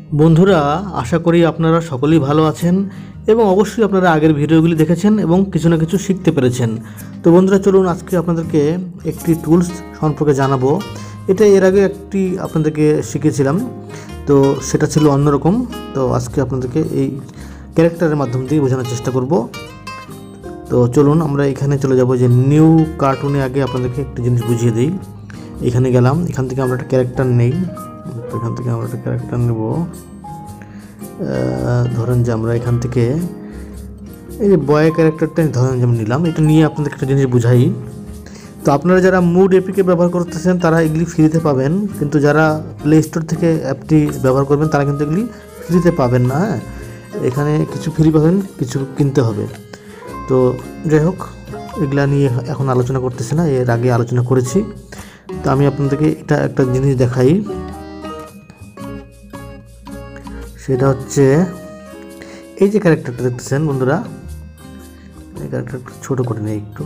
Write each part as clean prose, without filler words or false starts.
বন্ধুরা, আশা করি আপনারা সকলেই ভালো আছেন এবং অবশ্যই আপনারা আগের ভিডিওগুলি দেখেছেন এবং কিছু না কিছু শিখতে পেরেছেন। তো বন্ধুরা, চলুন আজকে আপনাদেরকে একটি টুলস সম্পর্কে জানাবো। এটা এর আগে একটি আপনাদেরকে শিখিয়েছিলাম, তো সেটা ছিল অন্যরকম। তো আজকে আপনাদেরকে এই ক্যারেক্টারের মাধ্যম দিয়ে বোঝানোর চেষ্টা করব। তো চলুন আমরা এখানে চলে যাব, যে নিউ কার্টুনে আগে আপনাদেরকে একটি জিনিস বুঝিয়ে দিই। এখানে গেলাম, এখান থেকে আমরা একটা ক্যারেক্টার নেই। তো এখান থেকে আমরা একটা ক্যারেক্টার নেব। ধরেন যে আমরা এখান থেকে এই যে বয় ক্যারেক্টারটা ধরেন যেমন নিলাম, এটা নিয়ে আপনাদের একটা জিনিস বুঝাই। তো আপনারা যারা মুড এপিকে ব্যবহার করতেছেন তারা এগুলি ফ্রিতে পাবেন, কিন্তু যারা প্লে স্টোর থেকে অ্যাপটি ব্যবহার করবেন তারা কিন্তু এগুলি ফ্রিতে পাবেন না। হ্যাঁ, এখানে কিছু ফ্রি পাবেন, কিছু কিনতে হবে। তো যাই হোক, এগুলা নিয়ে এখন আলোচনা করতেছি না, এর আগে আলোচনা করেছি। তো আমি আপনাদেরকে এটা একটা জিনিস দেখাই, সেটা হচ্ছে এই যে ক্যারেক্টারটা দেখতেছেন বন্ধুরা, এই ক্যারেক্টারটা ছোট করে নেই একটু।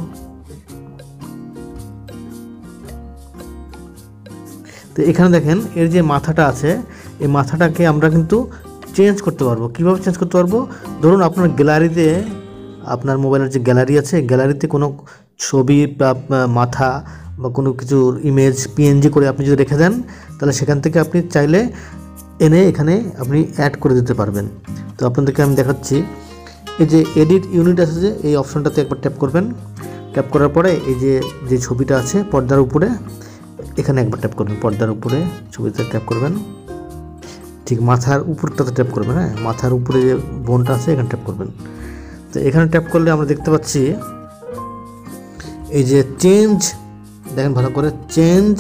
তো এখানে দেখেন এর যে মাথাটা আছে, এই মাথাটাকে আমরা কিন্তু চেঞ্জ করতে পারবো। কীভাবে চেঞ্জ করতে পারবো? ধরুন আপনার গ্যালারিতে, আপনার মোবাইলের যে গ্যালারি আছে, গ্যালারিতে কোনো ছবি বা মাথা বা কোনো কিছুর ইমেজ পিএনজি করে আপনি যদি রেখে দেন, তাহলে সেখান থেকে আপনি চাইলে এনে এখানে আপনি অ্যাড করে দিতে পারবেন। তো আপনাদেরকে আমি দেখাচ্ছি। এই যে এডিট ইউনিট আছে, যে এই অপশনটাতে একবার ট্যাপ করবেন। ট্যাপ করার পরে এই যে ছবিটা আছে পর্দার উপরে, এখানে একবার ট্যাপ করবেন। পর্দার উপরে ছবিতে ট্যাপ করবেন, ঠিক মাথার উপরটাতে ট্যাপ করবেন। হ্যাঁ, মাথার উপরে যে বোনটা আছে এখানে ট্যাপ করবেন। তো এখানে ট্যাপ করলে আমরা দেখতে পাচ্ছি এই যে চেঞ্জ, দেখেন ভালো করে, চেঞ্জ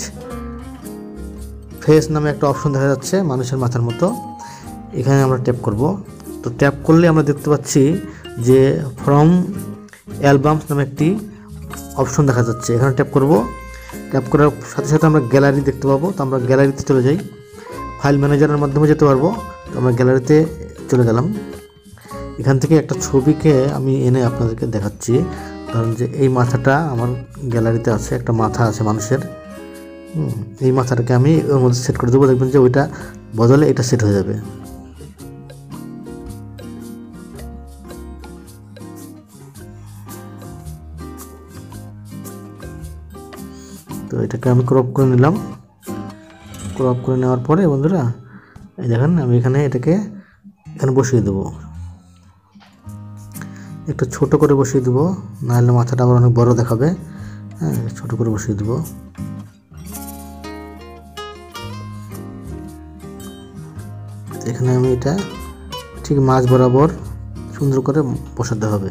ফেস নামে একটা অপশন দেখা যাচ্ছে মানুষের মাথার মতো। এখানে আমরা ট্যাপ করব। তো ট্যাপ করলে আমরা দেখতে পাচ্ছি যে ফ্রম অ্যালবামস নামে একটি অপশন দেখা যাচ্ছে। এখানে ট্যাপ করব। ট্যাপ করার সাথে সাথে আমরা গ্যালারি দেখতে পাবো। তো আমরা গ্যালারিতে চলে যাই, ফাইল ম্যানেজারের মাধ্যমে যেতে পারবো। তো আমরা গ্যালারিতে চলে গেলাম। এখান থেকে একটা ছবিকে আমি এনে আপনাদেরকে দেখাচ্ছি। ধরুন যে এই মাথাটা আমার গ্যালারিতে আছে, একটা মাথা আছে মানুষের। এই মাথাটাকে আমি ওর মধ্যে সেট করে দেবো। দেখবেন যে ওইটা বদলে এটা সেট হয়ে যাবে। তো এটাকে আমি ক্রপ করে নিলাম। ক্রপ করে নেওয়ার পরে বন্ধুরা, এই দেখেন আমি এখানে এটাকে এখানে বসিয়ে দেবো। একটু ছোট করে বসিয়ে দেবো, নাহলে মাথাটা আবার অনেক বড় দেখাবে। হ্যাঁ, ছোট করে বসিয়ে দেবো। এখানে আমি এটা ঠিক মাঝ বরাবর সুন্দর করে বসাতে হবে।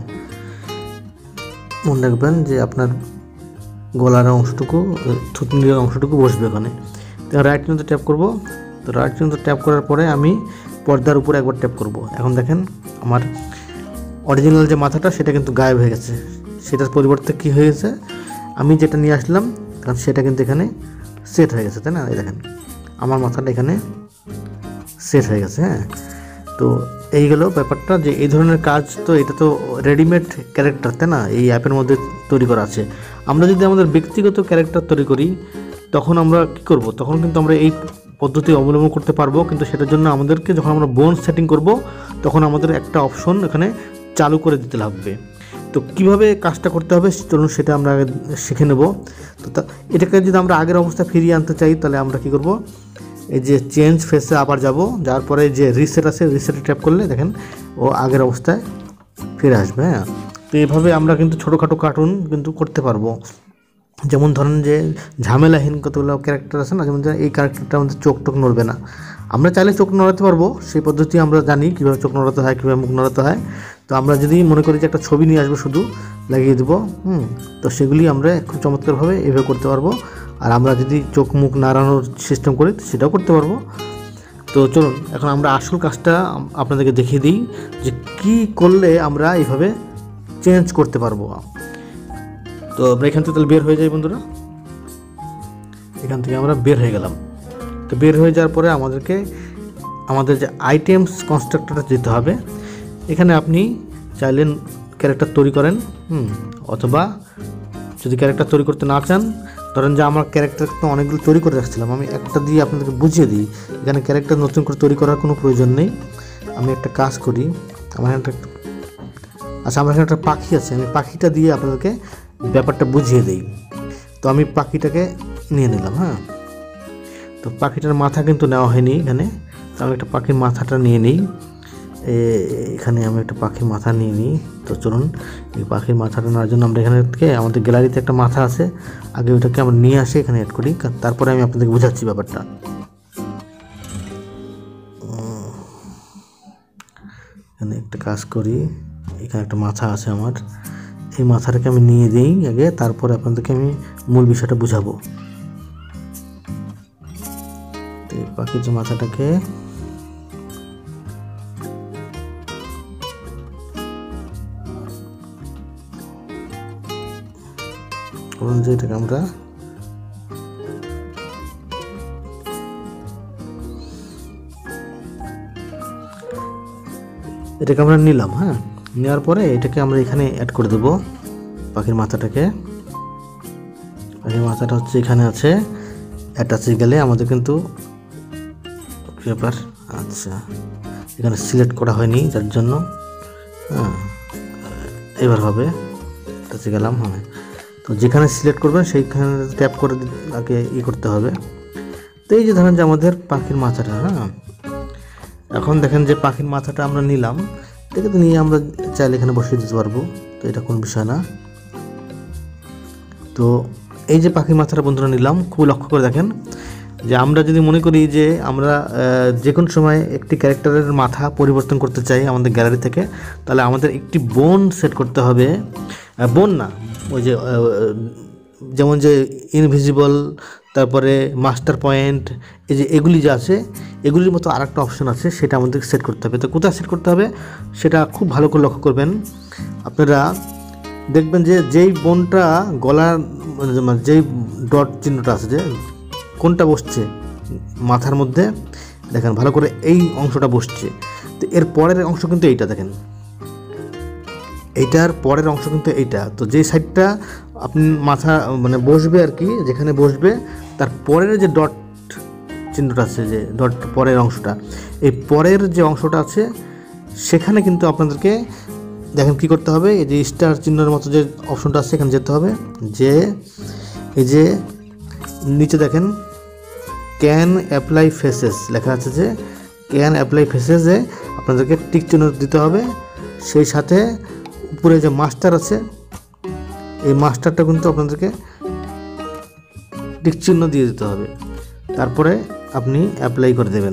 মনে রাখবেন যে আপনার গলার অংশটুকু, থুতনির অংশটুকু বসবে ওখানে। তো রাইট চিহ্ন ট্যাপ করব। তো রাইট চিহ্ন ট্যাপ করার পরে আমি পর্দার উপরে একবার ট্যাপ করব। এখন দেখেন আমার অরিজিনাল যে মাথাটা সেটা কিন্তু গায়েব হয়ে গেছে। সেটার পরিবর্তে কী হয়ে গেছে, আমি যেটা নিয়ে আসলাম কারণ সেটা কিন্তু এখানে সেট হয়ে গেছে, তাই না? এই দেখেন আমার মাথাটা এখানে সেট হয়ে গেছে। হ্যাঁ, তো এই গেল ব্যাপারটা, যে এই ধরনের কাজ। তো এটা তো রেডিমেড ক্যারেক্টার, তাই না? এই অ্যাপের মধ্যে তৈরি করা আছে। আমরা যদি আমাদের ব্যক্তিগত ক্যারেক্টার তৈরি করি, তখন আমরা কী করব? তখন কিন্তু আমরা এই পদ্ধতি অবলম্বন করতে পারবো, কিন্তু সেটার জন্য আমাদেরকে যখন আমরা বোন সেটিং করব, তখন আমাদের একটা অপশন এখানে চালু করে দিতে লাগবে। তো কিভাবে কাজটা করতে হবে চলুন সেটা আমরা আগে শিখে নেব। তো এটাকে যদি আমরা আগের অবস্থায় ফিরিয়ে আনতে চাই, তাহলে আমরা কী করব? এই যে চেঞ্জ ফেসে আবার যাব, যাওয়ার পরে যে রিসেট আছে, রিসেটে ট্যাপ করলে দেখেন ও আগের অবস্থায় ফিরে আসবে। হ্যাঁ, তো এইভাবে আমরা কিন্তু ছোটোখাটো কার্টুন কিন্তু করতে পারবো। যেমন ধরেন যে ঝামেলাহীন কতগুলো ক্যারেক্টার আছে না, যেমন এই ক্যারেক্টারটা আমাদের চোখ টোক নড়বে না। আমরা চাইলে চোখ নড়াতে পারবো, সেই পদ্ধতি আমরা জানি কীভাবে চোখ নড়াতে হয়, কীভাবে মুখ নড়াতে হয়। তো আমরা যদি মনে করি যে একটা ছবি নিয়ে আসবো, শুধু লাগিয়ে দেবো, তো সেগুলি আমরা খুব চমৎকারভাবে এভাবে করতে পারবো। আর আমরা যদি চোখ মুখ নাড়ানোর সিস্টেম করি সেটাও করতে পারবো। তো চলুন এখন আমরা আসল কাজটা আপনাদেরকে দেখিয়ে দিই, যে কি করলে আমরা এইভাবে চেঞ্জ করতে পারবো। তো আমরা এখান থেকে তাহলে বের হয়ে যাই বন্ধুরা। এখান থেকে আমরা বের হয়ে গেলাম। তো বের হয়ে যাওয়ার পরে আমাদেরকে আমাদের যে আইটেমস কনস্ট্রাক্টরটা যেতে হবে। এখানে আপনি চাইলে ক্যারেক্টার তৈরি করেন, অথবা যদি ক্যারেক্টার তৈরি করতে না চান ধরেন যে আমার ক্যারেক্টার তো অনেকগুলো তৈরি করে রাখছিলাম, আমি একটা দিয়ে আপনাদেরকে বুঝিয়ে দিই। এখানে ক্যারেক্টার নতুন করে তৈরি করার কোনো প্রয়োজন নেই। আমি একটা কাজ করি, আমার একটা আমার এখানে একটা পাখি আছে, আমি পাখিটা দিয়ে আপনাদেরকে ব্যাপারটা বুঝিয়ে দিই। তো আমি পাখিটাকে নিয়ে নিলাম। হ্যাঁ, তো পাখিটার মাথা কিন্তু নেওয়া হয়নি এখানে। তো আমি একটা পাখির মাথাটা নিয়ে নিই। এখানে আমি একটা পাখির মাথা নিয়ে নিই। তো চলুন, এই পাখির মাথাটা নেওয়ার জন্য আমরা এখানে থেকে আমাদের গ্যালারিতে একটা মাথা আছে, আগে ওইটাকে আমরা নিয়ে আসি এখানে অ্যাড করি, তারপরে আমি আপনাদেরকে বোঝাচ্ছি ব্যাপারটা। এখানে একটা কাজ করি, এখানে একটা মাথা আছে আমার, এই মাথাটাকে আমি নিয়ে দিই আগে, তারপরে আপনাদেরকে আমি মূল বিষয়টা বুঝাবো। এই পাখির যে মাথাটাকে এটাকে আমরা নিলাম। হ্যাঁ, নেওয়ার পরে এটাকে আমরা এখানে অ্যাড করে দেবো পাখির মাথাটাকে। পাখির মাথাটা হচ্ছে এখানে আছে, অ্যাটাচে গেলে আমাদের কিন্তু ব্যাপার। আচ্ছা, এখানে সিলেক্ট করা হয়নি যার জন্য। হ্যাঁ, এবার হবে, অ্যাটাচে গেলাম। হ্যাঁ, তো যেখানে সিলেক্ট করবেন সেইখানে ট্যাপ করে আগে করতে হবে। তো এই যে ধরেন যে আমাদের পাখির মাথাটা, হ্যাঁ, এখন দেখেন যে পাখির মাথাটা আমরা নিলাম, এটাকে তো নিয়ে আমরা চাইলে এখানে বসিয়ে দিতে পারবো, তো এটা কোনো বিষয় না। তো এই যে পাখির মাথাটা বন্ধুরা নিলাম, খুব লক্ষ্য করে দেখেন যে আমরা যদি মনে করি যে আমরা যে কোনো সময় একটি ক্যারেক্টারের মাথা পরিবর্তন করতে চাই আমাদের গ্যালারি থেকে, তাহলে আমাদের একটি বোন সেট করতে হবে। বোন না, ওই যে যেমন যে ইনভিজিবল, তারপরে মাস্টার পয়েন্ট, এই যে এগুলি যে আছে, এগুলির মতো আর একটা অপশন আছে, সেটা আমাদের সেট করতে হবে। তো কোথায় সেট করতে হবে সেটা খুব ভালো করে লক্ষ্য করবেন। আপনারা দেখবেন যে যেই বোনটা গলার যেই ডট চিহ্নটা আছে, যে কোনটা বসছে মাথার মধ্যে, দেখেন ভালো করে এই অংশটা বসছে। তো এর পরের অংশ কিন্তু এইটা, দেখেন এইটার পরের অংশ কিন্তু এইটা। তো যেই সাইডটা আপনি মাথা বসবে আর কি, যেখানে বসবে তার পরের যে ডট চিহ্নটা আছে, যে ডট পরের অংশটা, এই পরের যে অংশটা আছে সেখানে কিন্তু আপনাদেরকে দেখেন কি করতে হবে, এই যে স্টার চিহ্নের মতো যে অপশনটা আছে এখানে যেতে হবে, যে এই যে নিচে দেখেন ক্যান অ্যাপ্লাই ফেসেস লেখা আছে, যে ক্যান অ্যাপ্লাই ফেসেসে আপনাদেরকে টিক চিহ্ন দিতে হবে। সেই সাথে উপরে যে মাস্টার আছে, এই মাস্টারটা কিন্তু আপনাদেরকে টিক চিহ্ন দিয়ে দিতে হবে, তারপরে আপনি অ্যাপ্লাই করে দেবেন।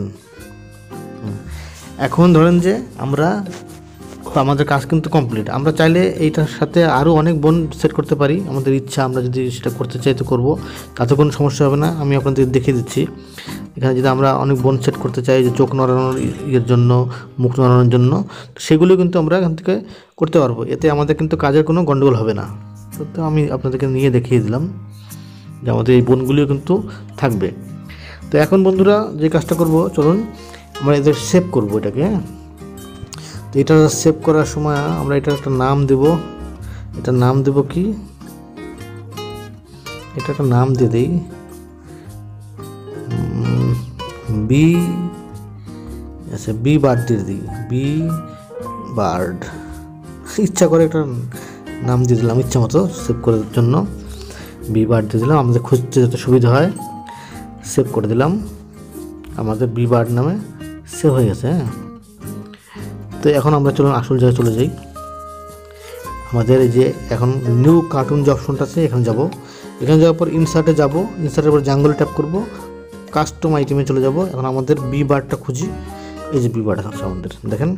এখন ধরেন যে আমাদের কাজ কিন্তু কমপ্লিট। আমরা চাইলে এইটার সাথে আরও অনেক বোন সেট করতে পারি, আমাদের ইচ্ছা, আমরা যদি সেটা করতে চাই তো করবো, তাতে কোনো সমস্যা হবে না। আমি আপনাদের দেখিয়ে দিচ্ছি। এখানে যদি আমরা অনেক বোন সেট করতে চাই, যে চোখ নড়ানোর জন্য, মুখ নড়ানোর জন্য, সেগুলো কিন্তু আমরা এখান থেকে করতে পারবো। এতে আমাদের কিন্তু কাজের কোনো গণ্ডগোল হবে না। তো আমি আপনাদেরকে নিয়ে দেখিয়ে দিলাম যে আমাদের এই বোনগুলিও কিন্তু থাকবে। তো এখন বন্ধুরা যে কাজটা করব, চলুন আমরা এদের সেভ করবো এটাকে। তো এটা সেভ করার সময় আমরা এটার একটা নাম দেব। এটার নাম দেব কি, এটা একটা নাম দিয়ে দিই, বি, আচ্ছা বি বার্ড দিয়ে দিই, বি বার্ড। ইচ্ছা করে একটা নাম দিয়ে দিলাম, ইচ্ছা মতো সেভ করার জন্য বি বার্ড দিয়ে দিলাম, আমাদের খুঁজতে যাতে সুবিধা হয়। সেভ করে দিলাম, আমাদের বি বার্ড নামে সেভ হয়ে গেছে। হ্যাঁ, তো এখন আমরা চলুন আসল জায়গায় চলে যাই। আমাদের এই যে এখন নিউ কার্টুন যে অপশনটা আছে এখানে যাব। এখানে যাওয়ার পর ইনসার্টে যাব, ইনসার্টের পর জাঙ্গলে ট্যাপ করব, কাস্টম আইটেমে চলে যাব। এখন আমাদের বি বার্ডটা খুঁজি, এই যে বি বার্ড আছে আমাদের, দেখেন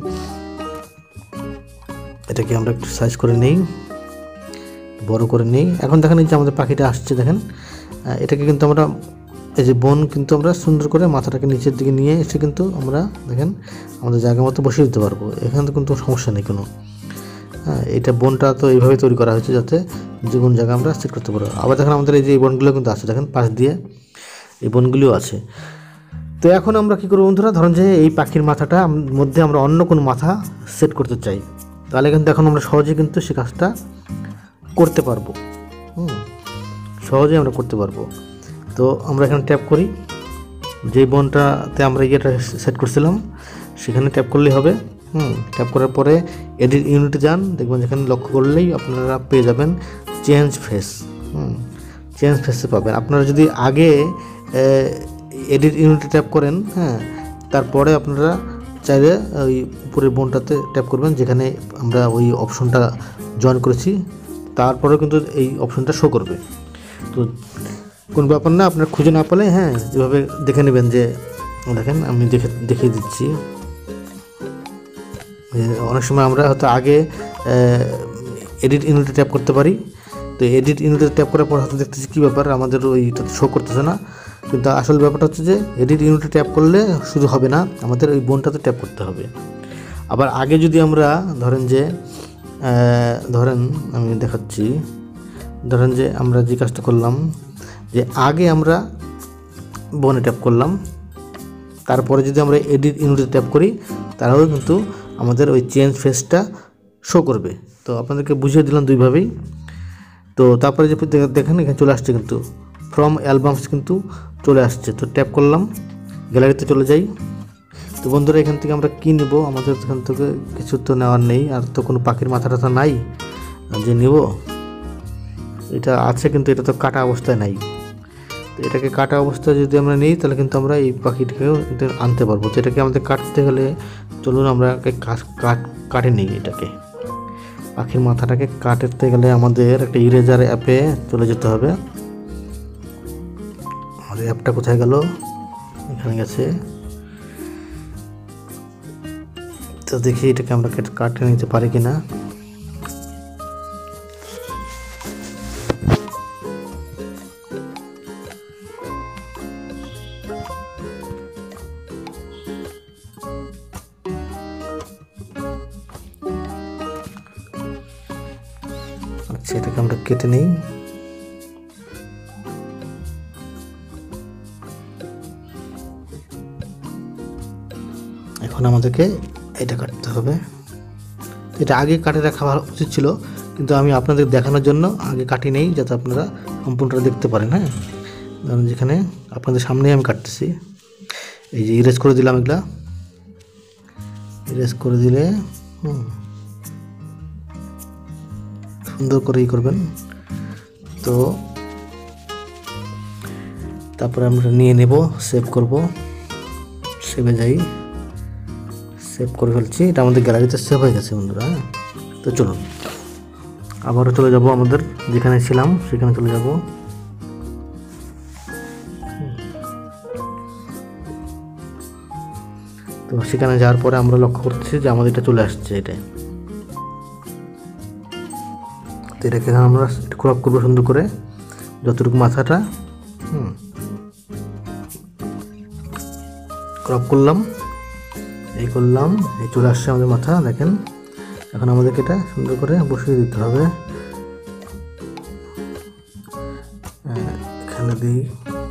এটাকে আমরা একটু সাইজ করে নেই, বড় করে নেই। এখন দেখেন এই যে আমাদের পাখিটা আসছে, দেখেন এটাকে কিন্তু আমরা এই যে বোন কিন্তু আমরা সুন্দর করে মাথাটাকে নিচের দিকে নিয়ে এসে কিন্তু আমরা দেখেন আমাদের জায়গা মতো বসিয়ে দিতে পারবো। এখানে তো কিন্তু সমস্যা নেই কোনো। হ্যাঁ, এটা বোনটা তো এইভাবে তৈরি করা হয়েছে যাতে যে কোনো জায়গায় আমরা সেট করতে পারবো। আবার দেখেন আমাদের এই যে এই বোনগুলো কিন্তু আছে, দেখেন পাশ দিয়ে এই বোনগুলিও আছে। তো এখন আমরা কী করবো বন্ধুরা, ধরেন যে এই পাখির মাথাটা মধ্যে আমরা অন্য কোনো মাথা সেট করতে চাই, তাহলে কিন্তু এখন আমরা সহজে কিন্তু সে কাজটা করতে পারবো। সহজেই আমরা করতে পারবো। তো আমরা এখানে ট্যাপ করি, যেই বনটাতে আমরা ইয়েটা সেট করছিলাম সেখানে ট্যাপ করলেই হবে। ট্যাপ করার পরে এডিট ইউনিটে যান, দেখবেন যেখানে লক্ষ্য করলেই আপনারা পেয়ে যাবেন চেঞ্জ ফেস। চেঞ্জ ফেসে পাবেন। আপনারা যদি আগে এডিট ইউনিটে ট্যাপ করেন, তারপরে আপনারা চাইলে ওই উপরের বোনটাতে ট্যাপ করবেন যেখানে আমরা ওই অপশনটা জয়েন করেছি, তারপরেও কিন্তু এই অপশনটা শো করবে। তো কোন ব্যাপার না, আপনার খুঁজে না পেলে এভাবে দেখে নেবেন। যে দেখেন আমি দেখিয়ে দিচ্ছি, অনেক সময় আমরা হয়তো আগে এডিট ইউনিটে ট্যাপ করতে পারি। তো এডিট ইউনিটে ট্যাপ করার পর হয়তো দেখতেছি কী ব্যাপার, আমাদের ওইটাতে শো করতেছে না। কিন্তু আসল ব্যাপারটা হচ্ছে যে এডিট ইউনিটে ট্যাপ করলে শুধু হবে না, আমাদের ওই বোনটাতে ট্যাপ করতে হবে। আবার আগে যদি আমরা ধরেন আমি দেখাচ্ছি, ধরেন যে আমরা যে কাজটা করলাম, যে আগে আমরা বোনে ট্যাপ করলাম, তারপরে যদি আমরা এডিট ইউনিটে ট্যাপ করি তাহলেও কিন্তু আমাদের ওই চেঞ্জ ফেসটা শো করবে। তো আপনাদেরকে বুঝিয়ে দিলাম দুইভাবেই। তো তারপরে যে দেখেন এখানে চলে আসছে, কিন্তু ফ্রম অ্যালবামস কিন্তু চলে আসছে। তো ট্যাপ করলাম, গ্যালারিতে চলে যাই। তো বন্ধুরা এখান থেকে আমরা কী নেব, আমাদের এখান থেকে কিছু তো নেওয়ার নেই, আর তো কোনো পাখির মাথাটা তো নাই যে নেব। এটা আছে কিন্তু এটা তো কাটা অবস্থায় নাই। তো এটাকে কাটা অবস্থায় যদি আমরা নিই তাহলে কিন্তু আমরা এই পাখিটাকেও আনতে পারবো। তো এটাকে আমাদের কাটতে গেলে চলুন আমরা কাটে নিই। এটাকে পাখির মাথাটাকে কাটতে গেলে আমাদের একটা ইরেজার অ্যাপে চলে যেতে হবে। আমাদের অ্যাপটা কোথায় গেল, এখানে গেছে। তো দেখি এটাকে আমরা কাটে নিতে পারি কিনা। আচ্ছা, এটাকে আমরা কেটে নিই। এখন আমাদেরকে এটা কাটতে হবে। এটা আগে কাটে রাখা ভালো উচিত ছিল, কিন্তু আমি আপনাদের দেখানোর জন্য আগে কাটি নেই, যাতে আপনারা সম্পূর্ণটা দেখতে পারেন। ধরুন যেখানে আপনাদের সামনেই আমি কাটতেছি, এই যে ইরেজ করে দিলাম, এগুলা ইরেজ করে দিলে সুন্দর করে করবেন। তো তারপরে আমরা নিয়ে নেব, সেভ করব, সেভে যাই, সেভ করে ফেলছি। এটা আমাদের গ্যালারিতে সেভ হয়ে গেছে বন্ধুরা। তো চলুন আবারও চলে যাব, আমাদের যেখানে ছিলাম সেখানে চলে যাব। তো সেখানে যাওয়ার পরে আমরা লক্ষ্য করতেছি যে আমাদের এটা চলে আসছে। তো এটাকে আমরা ক্রপ করবো সুন্দর করে, যতটুকু মাথাটা ক্রপ করলাম, এই চলে আসছে আমাদের মাথা। দেখেন এখন আমাদেরকে এটা সুন্দর করে বসিয়ে দিতে হবে। এখানে দিই,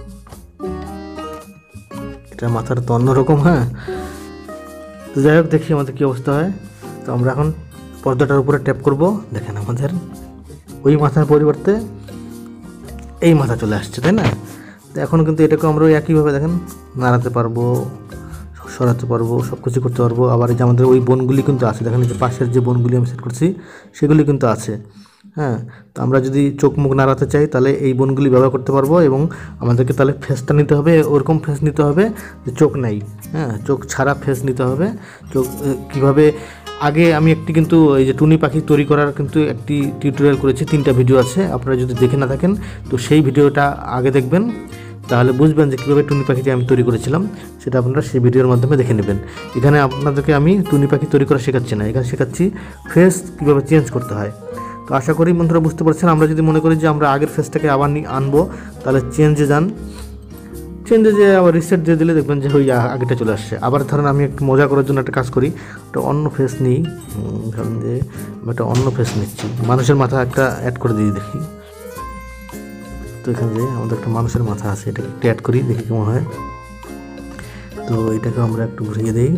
এটা মাথার তো অন্যরকম। তো যাই হোক, দেখি আমাদের কী অবস্থা হয়। তো আমরা এখন পর্দাটার উপরে ট্যাপ করব। দেখেন আমাদের ওই মাথার পরিবর্তে এই মাথা চলে আসছে, তাই না? তো এখন কিন্তু এটাকে আমরা একইভাবে দেখেন নাড়াতে পারবো, সরাতে পারবো, সব কিছু করতে পারবো। আবার এই যে আমাদের ওই বোনগুলি কিন্তু আছে, দেখেন যে পাশের যে বোনগুলি আমি সেট করছি সেগুলি কিন্তু আছে। তো আমরা যদি চোখ মুখ নাড়াতে চাই তাহলে এই বোনগুলি ব্যবহার করতে পারবো, এবং আমাদেরকে তাহলে ফেসটা নিতে হবে, ওরকম ফেস নিতে হবে যে চোখ নাই, চোখ ছাড়া ফেস নিতে হবে। চোখ কীভাবে, আগে আমি একটি কিন্তু এই যে টুনি পাখি তৈরি করার কিন্তু একটি টিউটোরিয়াল করেছি, 3টা ভিডিও আছে। আপনারা যদি দেখে না থাকেন তো সেই ভিডিওটা আগে দেখবেন, তাহলে বুঝবেন যে কীভাবে টুনি পাখিটি আমি তৈরি করেছিলাম, সেটা আপনারা সেই ভিডিওর মাধ্যমে দেখে নেবেন। এখানে আপনাদেরকে আমি টুনি পাখি তৈরি করা শেখাচ্ছি না, এখানে শেখাচ্ছি ফেস কীভাবে চেঞ্জ করতে হয়। তো আশা করি বন্ধুরা বুঝতে পারছেন। আমরা যদি মনে করি যে আমরা আগের ফেসটাকে আবার আনবো, তাহলে চেঞ্জে যান, চেঞ্জে যে আবার রিসেট দিয়ে দিলে দেখবেন যে ওই আগেটা চলে আসছে। আবার ধরেন আমি একটু মজা করার জন্য একটা কাজ করি, একটা অন্য ফেস নিই। ধরেন যে আমি একটা অন্য ফেস নিচ্ছি, মানুষের মাথা একটা অ্যাড করে দিই, দেখি। তো এখানে যে আমাদের একটা মানুষের মাথা আছে, এটাকে একটু অ্যাড করি, দেখি কেমন হয়। তো এটাকে আমরা একটু ঘুরিয়ে দিই।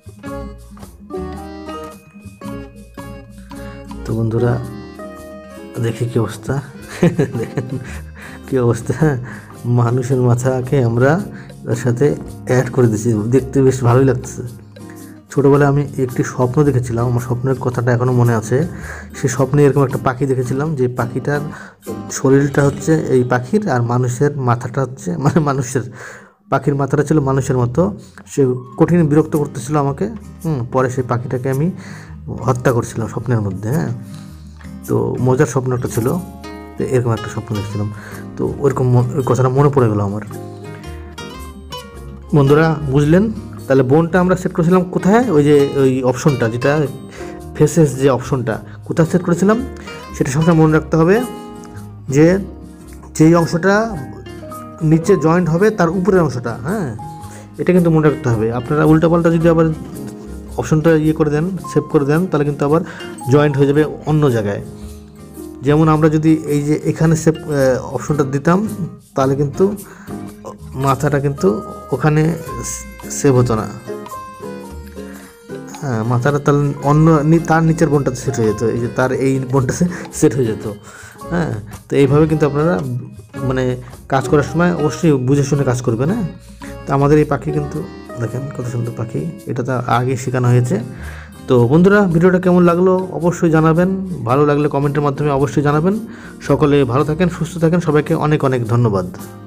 তো বন্ধুরা দেখি কি অবস্থা। দেখেন কি অবস্থা, মানুষের মাথাকে আমরা তার সাথে অ্যাড করে দিয়েছি, দেখতে বেশ ভালোই লাগতেছে। ছোটোবেলায় আমি একটি স্বপ্ন দেখেছিলাম, আমার স্বপ্নের কথাটা এখনও মনে আছে। সেই স্বপ্নে এরকম একটা পাখি দেখেছিলাম, যে পাখিটার শরীরটা হচ্ছে এই পাখির, আর মানুষের মাথাটা হচ্ছে মানে মানুষের, পাখির মাথাটা ছিল মানুষের মতো। সে কঠিন বিরক্ত করতেছিল আমাকে। পরে সেই পাখিটাকে আমি হত্যা করছিলাম স্বপ্নের মধ্যে। হ্যাঁ, তো মজার স্বপ্ন একটা ছিল। তো এরকম একটা স্বপ্ন দেখছিলাম, তো ওরকম ওই কথাটা মনে পড়ে গেল আমার। বন্ধুরা বুঝলেন? তাহলে বোনটা আমরা সেট করেছিলাম কোথায়? ওই যে ওই অপশনটা, যেটা ফেসেস যে অপশনটা, কোথায় সেট করেছিলাম সেটা সবসময় মনে রাখতে হবে, যে যেই অংশটা নিচে জয়েন্ট হবে তার উপরের অংশটা। হ্যাঁ, এটা কিন্তু মনে রাখতে হবে। আপনারা উল্টাপাল্টা যদি আবার অপশনটা ইয়ে করে দেন, সেভ করে দেন, তাহলে কিন্তু আবার জয়েন্ট হয়ে যাবে অন্য জায়গায়। যেমন আমরা যদি এই যে এখানে সেভ অপশনটা দিতাম, তাহলে কিন্তু মাথাটা কিন্তু ওখানে সেভ হতো না। হ্যাঁ, মাথাটা তাহলে অন্য তার নিচের বোনটাতে সেট হয়ে যেত, এই যে তার এই বোনটা সেট হয়ে যেত। হ্যাঁ, তো এইভাবে কিন্তু আপনারা মানে কাজ করার সময় অবশ্যই বুঝে শুনে কাজ করবেন। হ্যাঁ, তো আমাদের এই পাখি কিন্তু দেখেন কত সুন্দর পাখি, এটা তো আগে শেখানো হয়েছে। তো বন্ধুরা, ভিডিওটা কেমন লাগলো অবশ্যই জানাবেন, ভালো লাগলে কমেন্টের মাধ্যমে অবশ্যই জানাবেন। সকলে ভালো থাকেন, সুস্থ থাকেন, সবাইকে অনেক অনেক ধন্যবাদ।